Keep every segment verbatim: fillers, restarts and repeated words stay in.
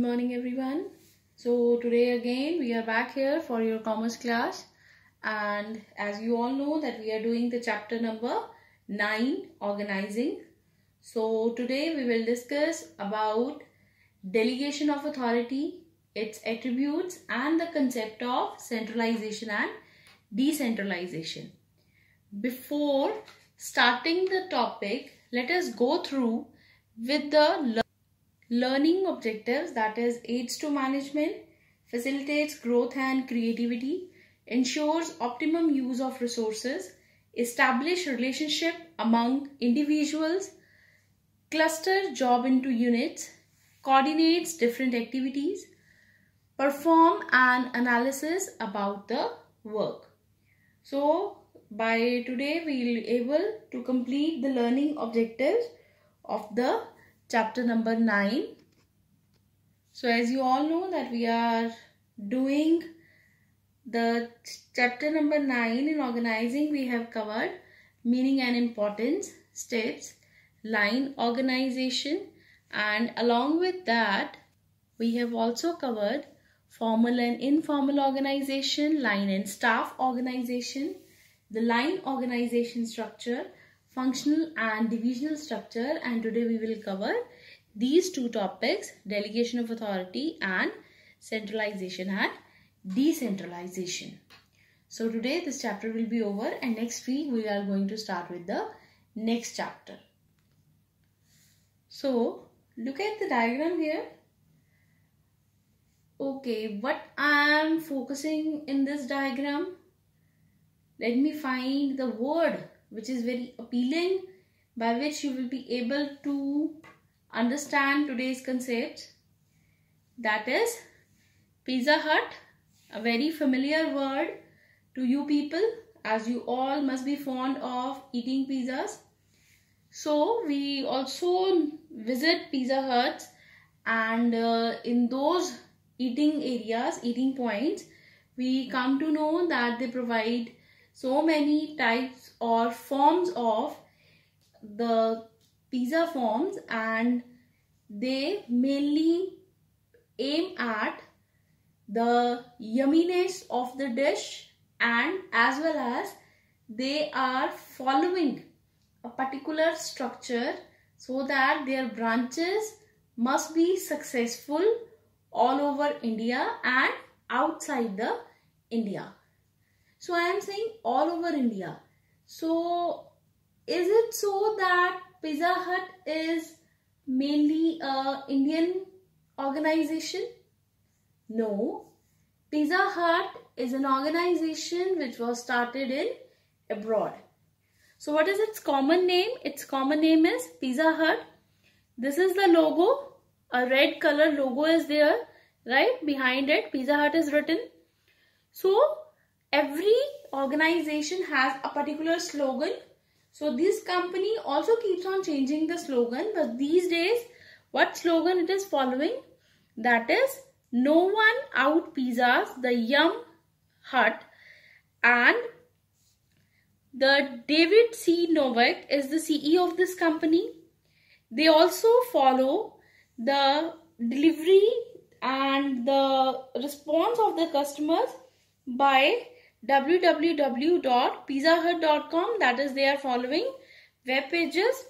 morning everyone. So today again we are back here for your commerce class, and as you all know that we are doing the chapter number nine, organizing. So today we will discuss about delegation of authority, its attributes, and the concept of centralization and decentralization. Before starting the topic, let us go through with the learning objectives, that is aids to management, facilitates growth and creativity, ensures optimum use of resources, establish relationship among individuals, cluster job into units, coordinates different activities, perform an analysis about the work. So by today we will be able to complete the learning objectives of the chapter number nine. So as you all know that we are doing the chapter number nine in organizing. We have covered meaning and importance, steps, line organization, and along with that we have also covered formal and informal organization, line and staff organization, the line organization structure, functional and divisional structure, and today we will cover these two topics, delegation of authority and centralization and decentralization. So today this chapter will be over, and next week we are going to start with the next chapter. So look at the diagram here. Okay, what I am focusing in this diagram, let me find the word which is very appealing, by which you will be able to understand today's concept. That is Pizza Hut, a very familiar word to you people, as you all must be fond of eating pizzas. So we also visit Pizza Huts, and uh, in those eating areas, eating points, we come to know that they provide so many types or forms of the pizza forms, and they mainly aim at the yumminess of the dish, and as well as they are following a particular structure so that their branches must be successful all over India and outside the India. So I am saying all over India. So is it so that Pizza Hut is mainly a Indian organization? No. Pizza Hut is an organization which was started in abroad. So what is its common name? Its common name is Pizza Hut. This is the logo. A red color logo is there, right? Behind it, Pizza Hut is written. So every organization has a particular slogan. So this company also keeps on changing the slogan, but these days what slogan it is following? That is no one out pizzas, the Yum Hut, and the David C. Novak is the C E O of this company. They also follow the delivery and the response of the customers by w w w dot pizza hut dot com, that is they are following web pages.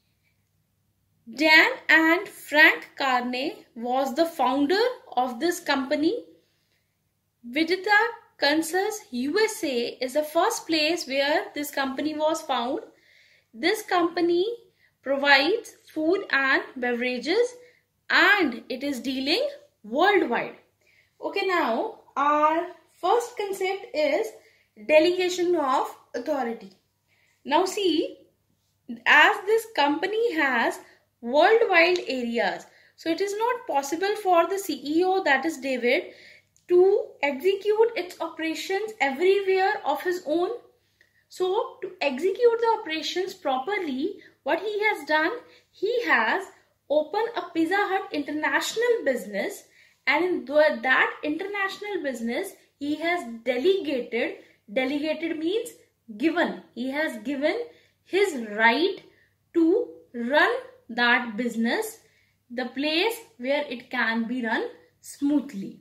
Dan and Frank Carney was the founder of this company. Vidita, Kansas, U S A is the first place where this company was found. This company provides food and beverages, and it is dealing worldwide. Okay, now our first concept is delegation of authority. Now see, as this company has worldwide areas, so it is not possible for the C E O, that is David, to execute its operations everywhere of his own. So to execute the operations properly, what he has done, he has opened a Pizza Hut international business, and in that international business he has delegated, delegated means given, he has given his right to run that business the place where it can be run smoothly.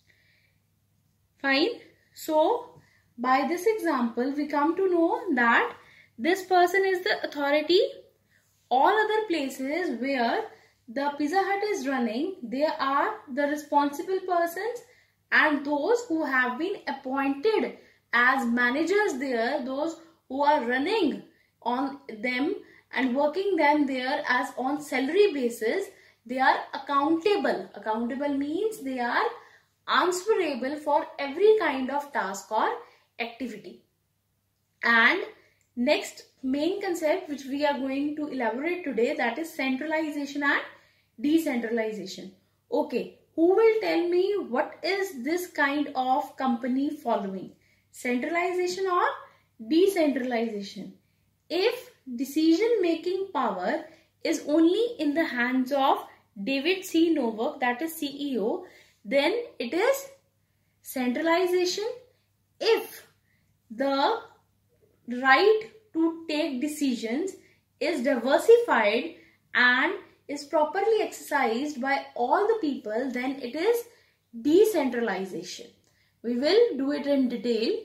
Fine. So by this example, we come to know that this person is the authority. All other places where the Pizza Hut is running, they are the responsible persons, and those who have been appointed as managers there, those who are running on them and working them there as on salary basis, they are accountable. Accountable means they are answerable for every kind of task or activity. And next main concept which we are going to elaborate today, that is centralization and decentralization. Okay, who will tell me what is this kind of company following? Centralization or decentralization? If decision making power is only in the hands of David C. Novak, that is C E O, then it is centralization. If the right to take decisions is diversified and is properly exercised by all the people, then it is decentralization. We will do it in detail.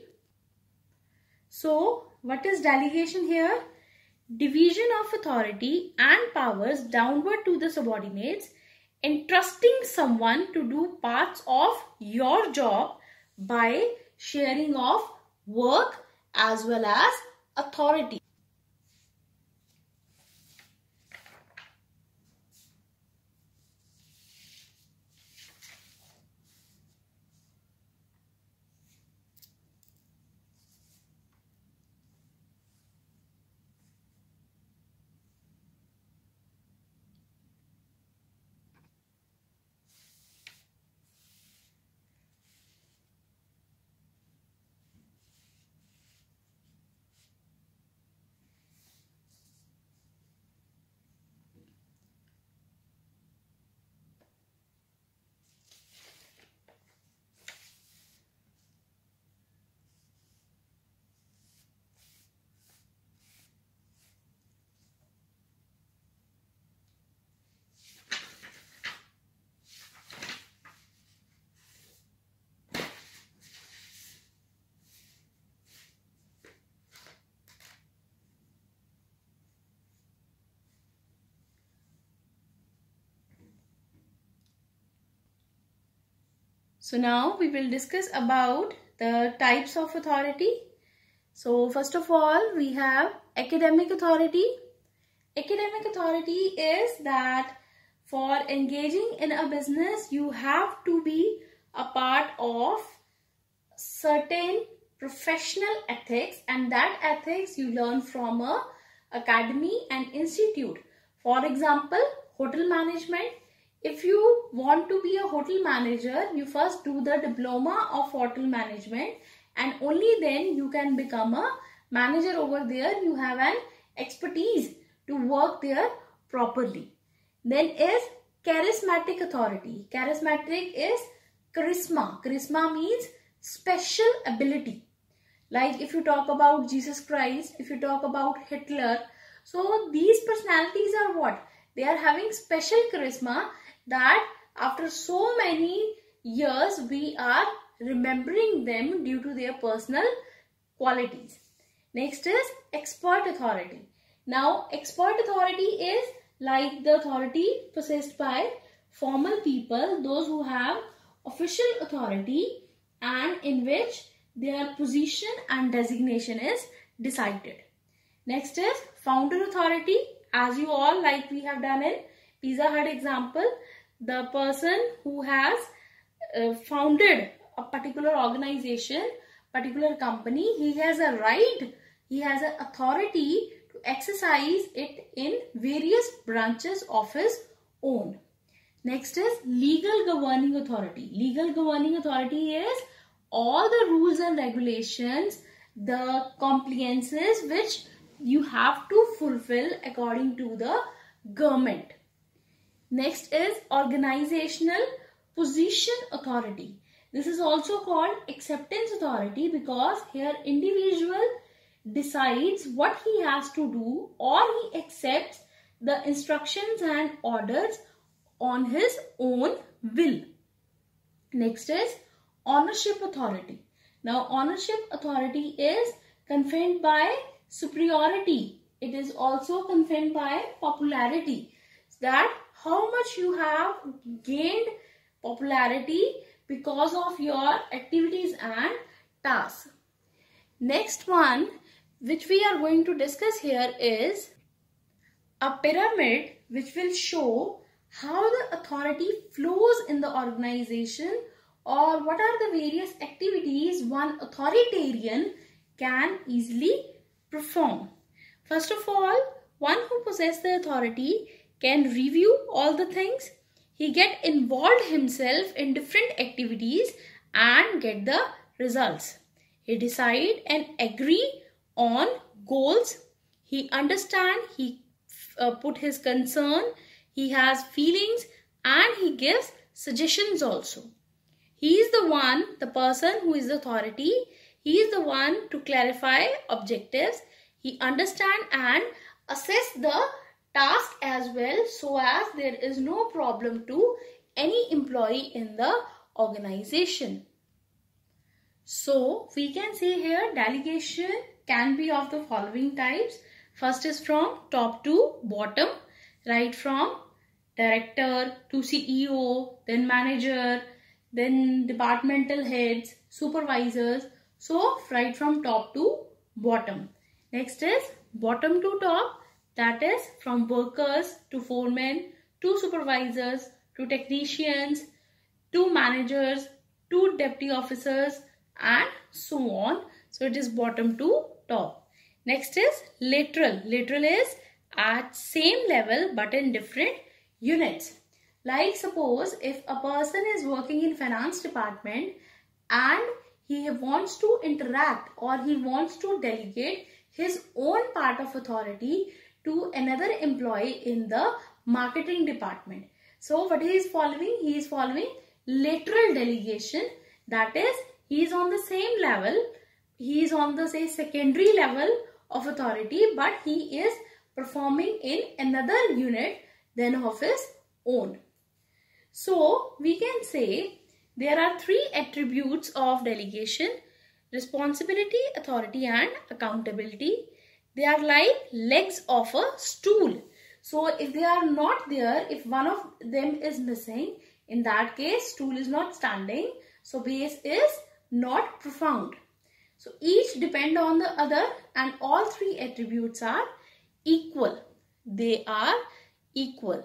So, what is delegation here? Division of authority and powers downward to the subordinates, entrusting someone to do parts of your job by sharing of work as well as authority. So now we will discuss about the types of authority. So first of all, we have academic authority. Academic authority is that for engaging in a business, you have to be a part of certain professional ethics, and that ethics you learn from a academy and institute. For example, hotel management. If you want to be a hotel manager, you first do the diploma of hotel management, and only then you can become a manager over there. You have an expertise to work there properly. Then is charismatic authority. Charismatic is charisma. Charisma means special ability. Like if you talk about Jesus Christ, if you talk about Hitler, so these personalities are what? They are having special charisma that after so many years we are remembering them due to their personal qualities. Next is expert authority. Now expert authority is like the authority possessed by formal people, those who have official authority and in which their position and designation is decided. Next is founder authority. As you all, like we have done in Pizza Hut example, the person who has uh, founded a particular organization, particular company, he has a right, he has an authority to exercise it in various branches of his own. Next is legal governing authority. Legal governing authority is all the rules and regulations, the compliances which you have to fulfill according to the government. Next is organizational position authority. This is also called acceptance authority because here individual decides what he has to do or he accepts the instructions and orders on his own will. Next is ownership authority. Now ownership authority is confined by superiority. It is also confined by popularity. That how much you have gained popularity because of your activities and tasks. Next one which we are going to discuss here is a pyramid which will show how the authority flows in the organization, or what are the various activities one authoritarian can easily perform. First of all, one who possesses the authority can review all the things. He get involved himself in different activities and get the results. He decide and agree on goals. He understand, he uh, put his concern, he has feelings, and he gives suggestions also. He is the one, the person who is the authority. He is the one to clarify objectives. He understand and assess the task as well, so as there is no problem to any employee in the organization. So we can say here delegation can be of the following types. First is from top to bottom, right from director to C E O, then manager, then departmental heads, supervisors. So right from top to bottom. Next is bottom to top. That is from workers to foremen to supervisors to technicians to managers to deputy officers and so on. So it is bottom to top. Next is lateral. Lateral is at same level but in different units. Like suppose if a person is working in finance department and he wants to interact or he wants to delegate his own part of authority to another employee in the marketing department. So what he is following? He is following lateral delegation. That is, he is on the same level. He is on the say secondary level of authority, but he is performing in another unit than of his own. So we can say there are three attributes of delegation: responsibility, authority, and accountability. They are like legs of a stool. So if they are not there, if one of them is missing, in that case stool is not standing. So base is not profound. So each depend on the other and all three attributes are equal. They are equal.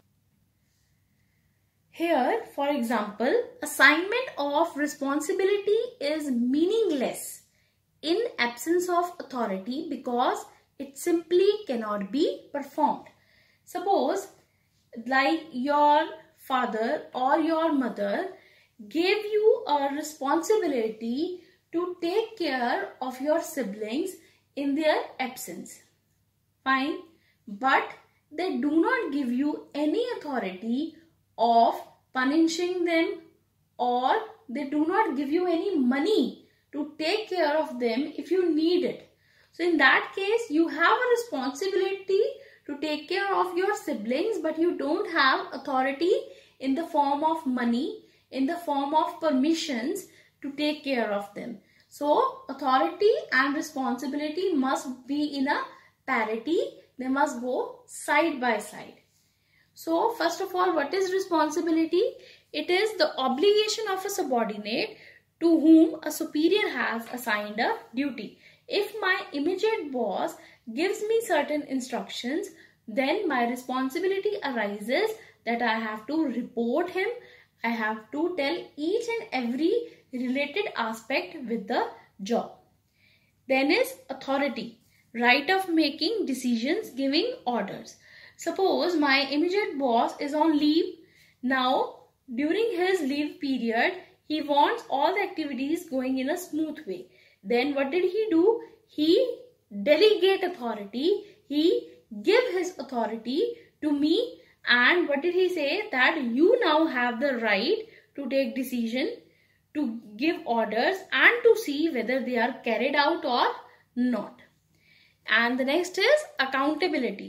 Here, for example, assignment of responsibility is meaningless in absence of authority because it simply cannot be performed. Suppose like your father or your mother gave you a responsibility to take care of your siblings in their absence. Fine, but they do not give you any authority of punishing them, or they do not give you any money to take care of them if you need it. So in that case, you have a responsibility to take care of your siblings, but you don't have authority in the form of money, in the form of permissions to take care of them. So authority and responsibility must be in a parity. They must go side by side. So first of all, what is responsibility? It is the obligation of a subordinate to whom a superior has assigned a duty. If my immediate boss gives me certain instructions, then my responsibility arises that I have to report him. I have to tell each and every related aspect with the job. Then is authority, right of making decisions, giving orders. Suppose my immediate boss is on leave. Now, during his leave period, he wants all the activities going in a smooth way. Then what did he do? He delegate authority. He give his authority to me. And what did he say? That you now have the right to take decision, to give orders, and to see whether they are carried out or not. And the next is accountability.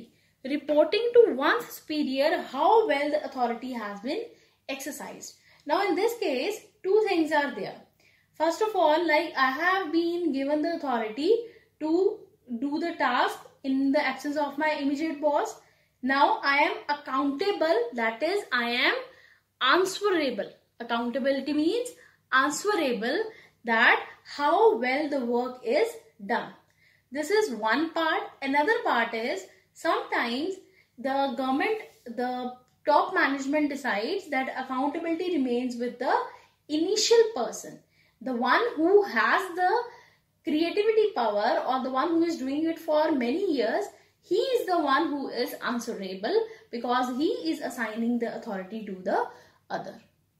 reporting to one's superior how well the authority has been exercised. Now in this case, two things are there. First of all, like I have been given the authority to do the task in the absence of my immediate boss. Now I am accountable, that is I am answerable. Accountability means answerable, that how well the work is done. This is one part. Another part is sometimes the government, the top management decides that accountability remains with the initial person, the one who has the creativity power or the one who is doing it for many years. He is the one who is answerable because he is assigning the authority to the other.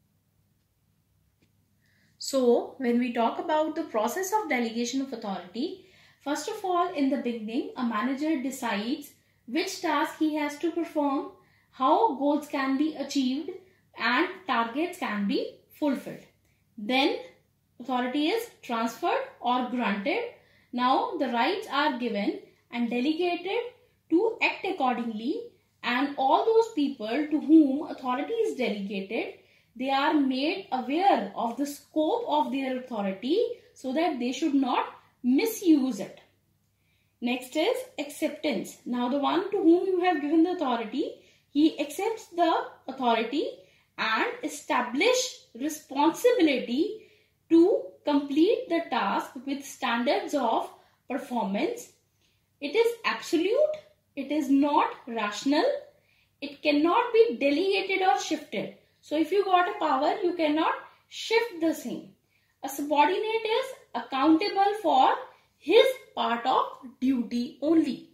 So when we talk about the process of delegation of authority, first of all, in the beginning, a manager decides which task he has to perform, how goals can be achieved and targets can be fulfilled. Then authority is transferred or granted. Now the rights are given and delegated to act accordingly, and all those people to whom authority is delegated, they are made aware of the scope of their authority so that they should not misuse it. Next is acceptance. Now the one to whom you have given the authority, he accepts the authority and establish responsibility to complete the task with standards of performance. It is absolute, it is not rational, it cannot be delegated or shifted. So if you got a power, you cannot shift the same. A subordinate is accountable for his part of duty only.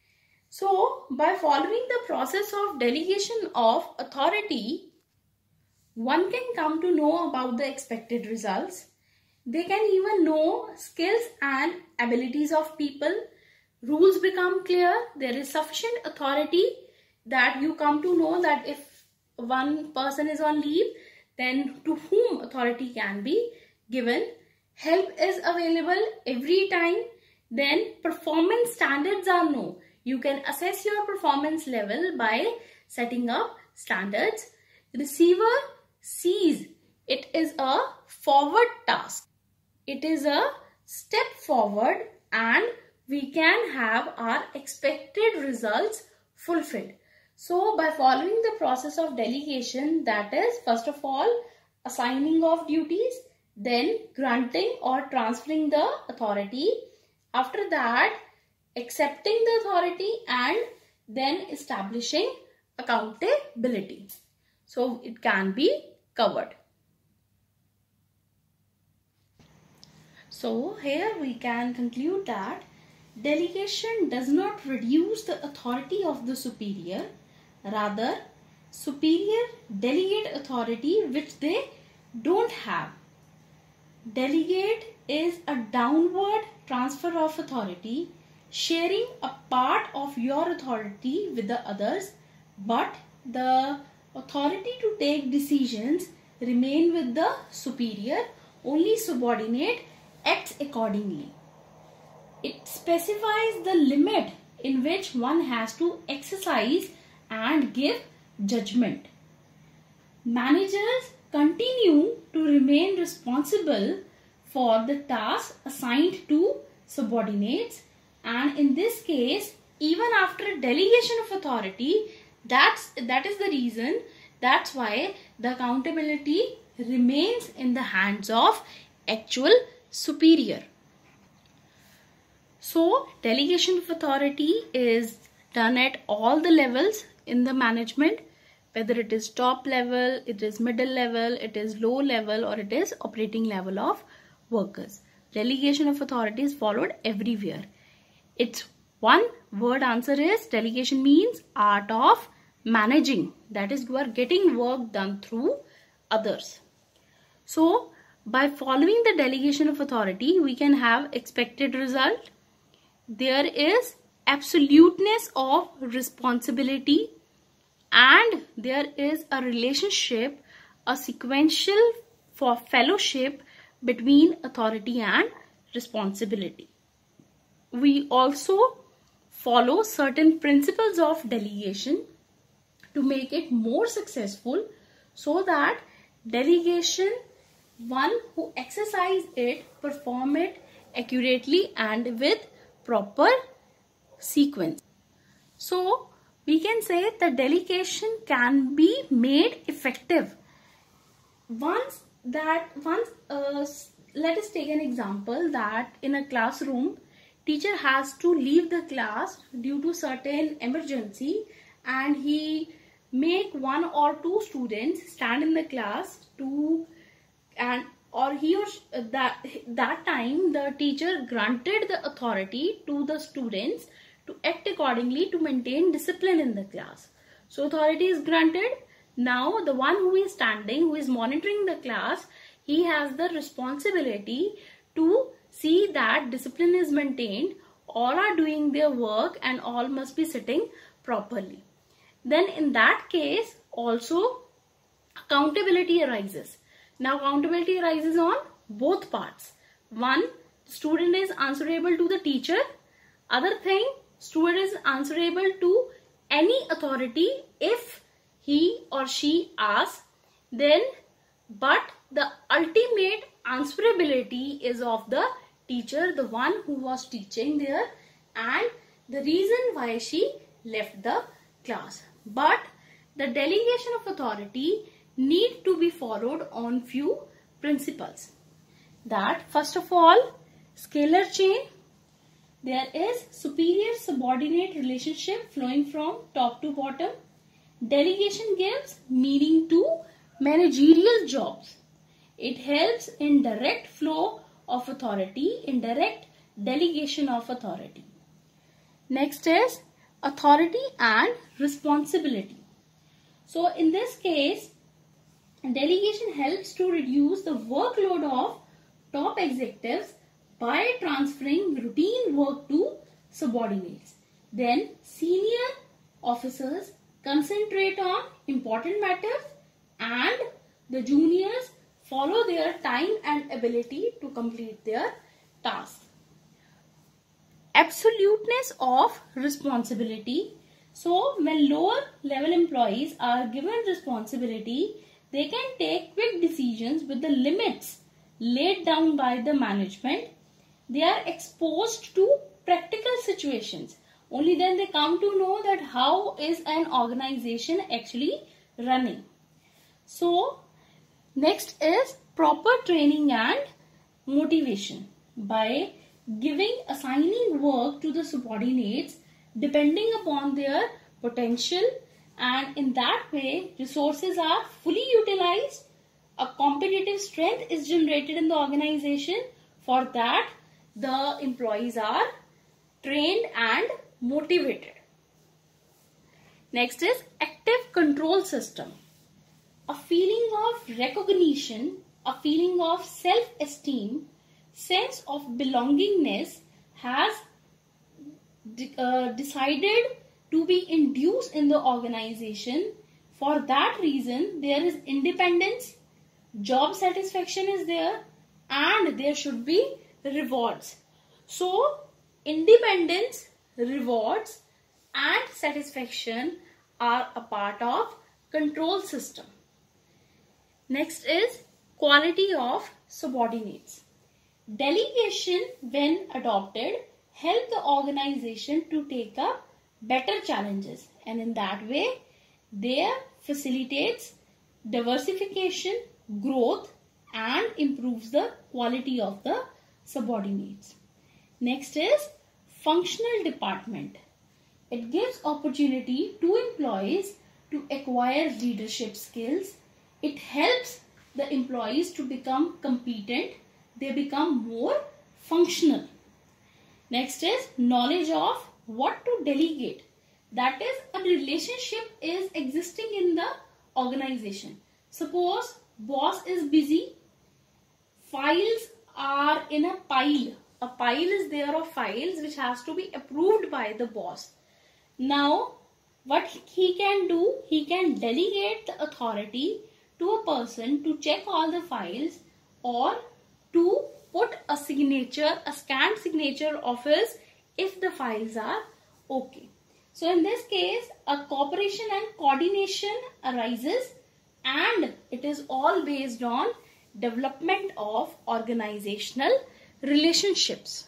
So by following the process of delegation of authority, one can come to know about the expected results. They can even know skills and abilities of people. Rules become clear. There is sufficient authority that you come to know that if one person is on leave, then to whom authority can be given. Help is available every time. Then performance standards are known. You can assess your performance level by setting up standards. Receiver sees it is a forward task. It is a step forward and we can have our expected results fulfilled. So by following the process of delegation, that is first of all assigning of duties, then granting or transferring the authority, after that accepting the authority and then establishing accountability. So it can be covered. So here we can conclude that delegation does not reduce the authority of the superior. Rather, superior delegate authority which they don't have. Delegate is a downward transfer of authority, sharing a part of your authority with the others, but the authority to take decisions remain with the superior. Only subordinate acts accordingly. It specifies the limit in which one has to exercise and give judgment. Managers continue to remain responsible for the tasks assigned to subordinates, and in this case, even after delegation of authority, that's that is the reason, that's why the accountability remains in the hands of actual superior. So delegation of authority is done at all the levels in the management, whether it is top level, it is middle level, it is low level, or it is operating level of workers. Delegation of authority is followed everywhere. Its one word answer is delegation means art of managing. That is, you are getting work done through others. So by following the delegation of authority, we can have expected result. There is absoluteness of responsibility, and there is a relationship, a sequential for fellowship between authority and responsibility. We also follow certain principles of delegation to make it more successful, so that delegation, one who exercise it, perform it accurately and with proper sequence. So we can say that delegation can be made effective once that once uh, let us take an example that in a classroom, teacher has to leave the class due to certain emergency, and he make one or two students stand in the class to, and or he or that that time the teacher granted the authority to the students to act accordingly to maintain discipline in the class. So authority is granted. Now the one who is standing, who is monitoring the class, he has the responsibility to see that discipline is maintained, all are doing their work and all must be sitting properly. Then in that case also accountability arises. Now accountability arises on both parts. One, student is answerable to the teacher. Other thing, student is answerable to any authority if he or she asks. Then but the ultimate answerability is of the teacher, the one who was teaching there, and the reason why she left the class. But the delegation of authority need to be followed on few principles. That first of all, scalar chain. There is superior subordinate relationship flowing from top to bottom. Delegation gives meaning to managerial jobs. It helps in direct flow of authority, in direct delegation of authority. Next is authority and responsibility. So in this case, delegation helps to reduce the workload of top executives by transferring routine work to subordinates. Then senior officers concentrate on important matters and the juniors follow their time and ability to complete their tasks. Absoluteness of responsibility. So when lower level employees are given responsibility, they can take quick decisions with the limits laid down by the management. They are exposed to practical situations. Only then they come to know that how is an organization actually running. So next is proper training and motivation. By giving, assigning work to the subordinates depending upon their potential, and in that way resources are fully utilized, a competitive strength is generated in the organization. For that the employees are trained and motivated. Next is active control system. A feeling of recognition, a feeling of self-esteem, sense of belongingness has de uh, decided to be induced in the organization. For that reason, there is independence, job satisfaction is there, and there should be rewards. So, independence, rewards, and satisfaction are a part of control system. Next is quality of subordinates. Delegation, when adopted, help the organization to take up better challenges, and in that way they facilitates diversification, growth, and improves the quality of the subordinates. Next is functional department. It gives opportunity to employees to acquire leadership skills. It helps the employees to become competent. They become more functional. Next is knowledge of what to delegate. That is, a relationship is existing in the organization. Suppose boss is busy, files are in a pile. A pile is there of files which has to be approved by the boss. Now what he can do, he can delegate the authority to a person to check all the files, or to put a signature, a scanned signature of his if the files are Okay. So in this case, a cooperation and coordination arises, and it is all based on development of organizational relationships.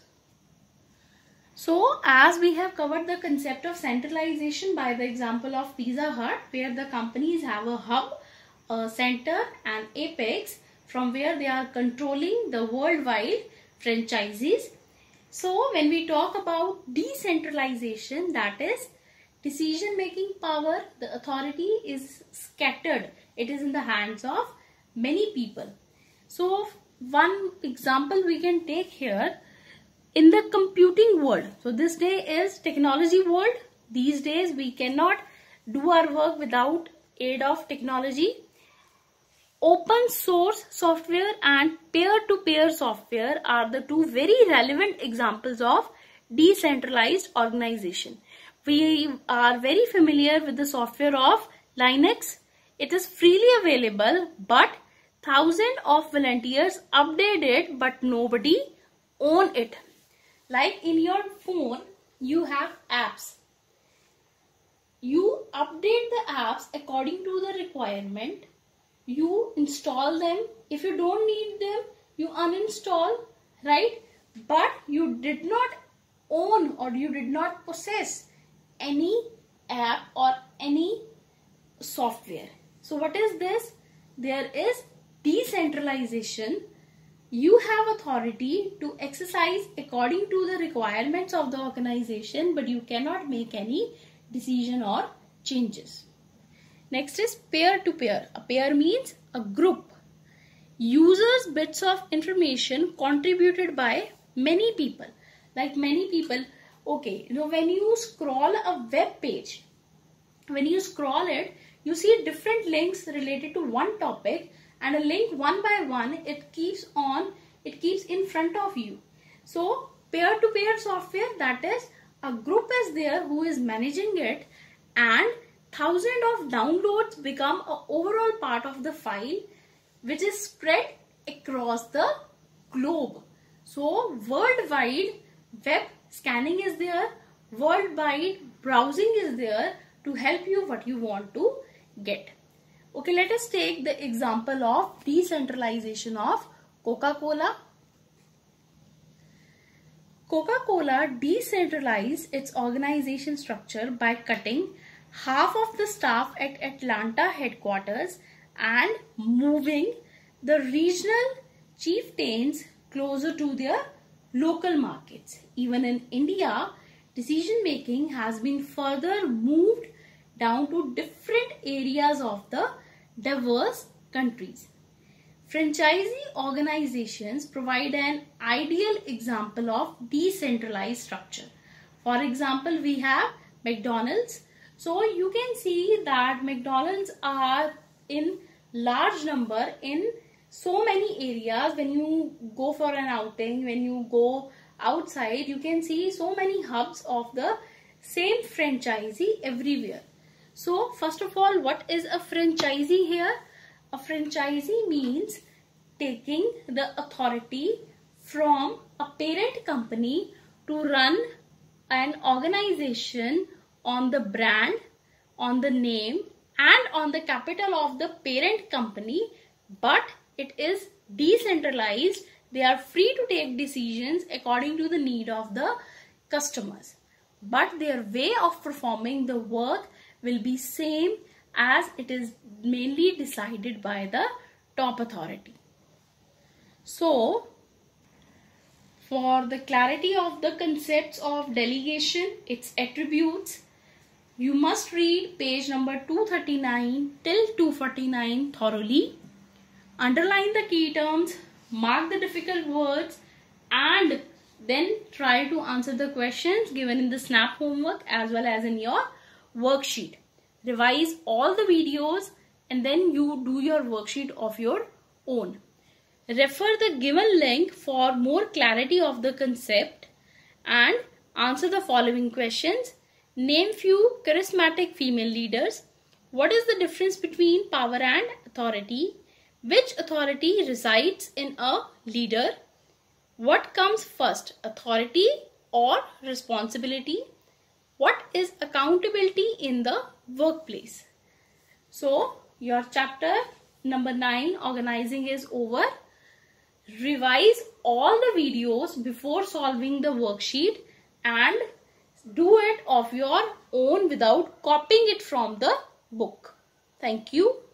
So as we have covered the concept of centralization by the example of Pizza Hut, where the companies have a hub, a center and apex from where they are controlling the worldwide franchisees. So when we talk about decentralization, that is decision making power, the authority is scattered. It is in the hands of many people. So one example we can take here, in the computing world. So this day is technology world. These days we cannot do our work without aid of technology. Open source software and peer-to-peer software are the two very relevant examples of decentralized organization. We are very familiar with the software of Linux. It is freely available, but thousands of volunteers update it, but nobody own it. Like in your phone, you have apps. You update the apps according to the requirement. You install them. If you don't need them, you uninstall, right? But you did not own or you did not possess any app or any software. So what is this? There is decentralization. You have authority to exercise according to the requirements of the organization, but you cannot make any decision or changes. Next is peer-to-peer. A peer means a group. Users bits of information contributed by many people. Like many people, okay, you know, when you scroll a web page, when you scroll it, you see different links related to one topic, and a link one by one, it keeps on, it keeps in front of you. So peer-to-peer software, that is a group is there who is managing it, and thousands of downloads become an overall part of the file, which is spread across the globe. So worldwide web scanning is there, worldwide browsing is there to help you what you want to get. Okay, let us take the example of decentralization of Coca-Cola. Coca-Cola decentralized its organization structure by cutting half of the staff at Atlanta headquarters and moving the regional chieftains closer to their local markets. Even in India, decision making has been further moved down to different areas of the diverse countries. Franchisee organizations provide an ideal example of decentralized structure. For example, we have McDonald's. So you can see that McDonald's are in large number in so many areas. When you go for an outing, when you go outside, you can see so many hubs of the same franchisee everywhere. So first of all, what is a franchisee here? A franchisee means taking the authority from a parent company to run an organization on the brand, on the name and on the capital of the parent company, but it is decentralized. They are free to take decisions according to the need of the customers, but their way of performing the work will be same as it is mainly decided by the top authority. So, for the clarity of the concepts of delegation, its attributes, you must read page number two thirty-nine till two forty-nine thoroughly. Underline the key terms, mark the difficult words, and then try to answer the questions given in the SNAP homework as well as in your worksheet. Revise all the videos and then you do your worksheet of your own. Refer the given link for more clarity of the concept and answer the following questions. Name few charismatic female leaders. What is the difference between power and authority? Which authority resides in a leader? What comes first, authority or responsibility? what is accountability in the workplace. So your chapter number nine, organizing, is over. Revise all the videos before solving the worksheet and do it of your own without copying it from the book. Thank you.